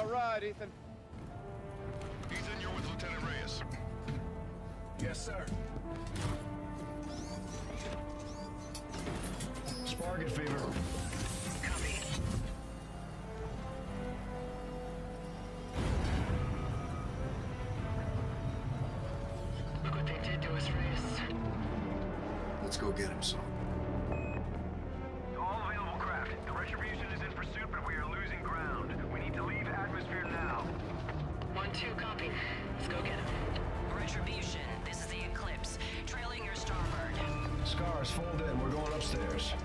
All right, Ethan. Ethan, you're with Lieutenant Reyes. Yes, sir. Spark it, Fever. Copy. Look what they did to us, Reyes. Let's go get him, son. To all available craft, the Retribution is in pursuit, but we are losing ground. We need to leave atmosphere now. 1-2, copy. Let's go get him. Retribution, this is the Eclipse. Trailing your starboard. Scars, fold in. We're going upstairs.